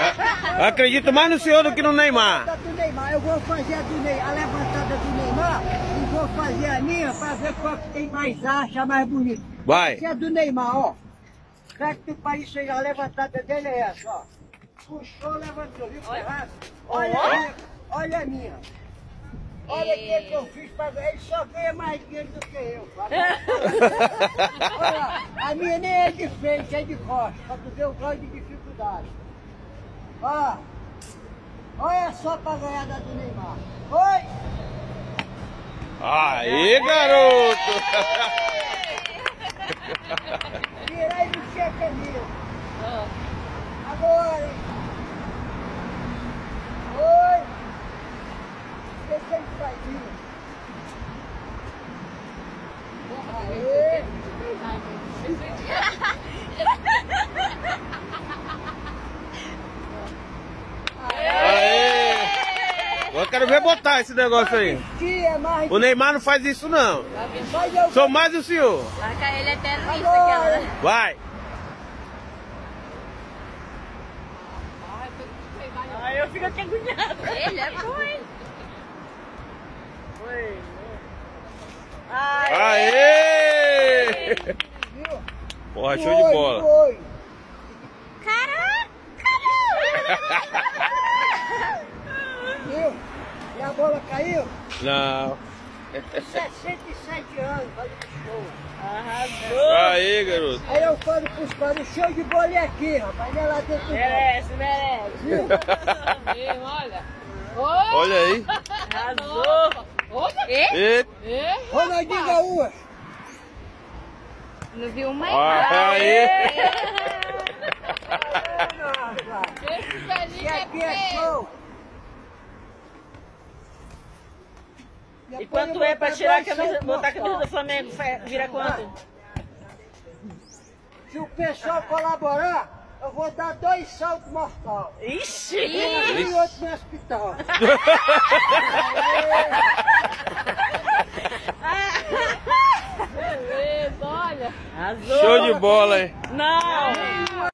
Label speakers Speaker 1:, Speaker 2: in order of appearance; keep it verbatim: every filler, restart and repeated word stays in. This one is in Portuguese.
Speaker 1: Acredito mais no senhor do que no Neymar.
Speaker 2: Do Neymar. Eu vou fazer a, do Neymar, a levantada do Neymar e vou fazer a minha para ver qual que tem mais acha, mais bonito.
Speaker 1: Vai.
Speaker 2: Essa é a do Neymar, ó. Será que tu país a levantada dele é essa, ó. Puxou, levantou, viu, Ferraz? Olha, olha a minha. Olha a minha. Olha o que, que eu fiz para ver. Ele só ganha mais dinheiro do que eu. Olha, a minha nem é de frente, é de costas, para tu ver o grau de dificuldade. Ó, olha só para ganhar da do Neymar. Oi!
Speaker 1: Aí, garoto!
Speaker 2: Tirei do cheque meu. Agora, hein? Oi! Deixa ele sair. Aê!
Speaker 1: Aê! Eu quero ver botar esse negócio aí. O Neymar não faz isso não. Sou mais o senhor.
Speaker 3: Marca ele é terrorista aquela.
Speaker 1: Vai.
Speaker 3: Ai, eu fico até agoniada. Ele é bom, hein? Foi.
Speaker 1: Aê! Porra, show de bola.
Speaker 3: Caraca!
Speaker 2: Viu? E a bola caiu?
Speaker 1: Não.
Speaker 2: sessenta e sete anos, olha que show.
Speaker 3: Arrasou.
Speaker 1: Aí, garoto.
Speaker 2: Aí eu falo pros caras, o show de bola é aqui, rapaz, não é lá dentro do
Speaker 3: Merece, merece.
Speaker 2: Viu?
Speaker 3: Mesmo, olha.
Speaker 1: Olha aí.
Speaker 3: Arrasou. Olha.
Speaker 1: E...
Speaker 2: Ronaldinho Gaúcho.
Speaker 3: Não viu mais
Speaker 1: Aí.
Speaker 3: Esse
Speaker 2: E
Speaker 3: velhinho é
Speaker 2: aqui é
Speaker 3: feio.
Speaker 2: show.
Speaker 4: E quanto é pra tirar a camisa, botar a camisa do Flamengo? Vira quanto?
Speaker 2: Se o pessoal colaborar, eu vou dar dois saltos mortais.
Speaker 4: Ixi!
Speaker 2: Um e outro no hospital.
Speaker 3: Beleza, olha.
Speaker 4: Arrasou.
Speaker 1: Show de bola, hein?
Speaker 4: Não!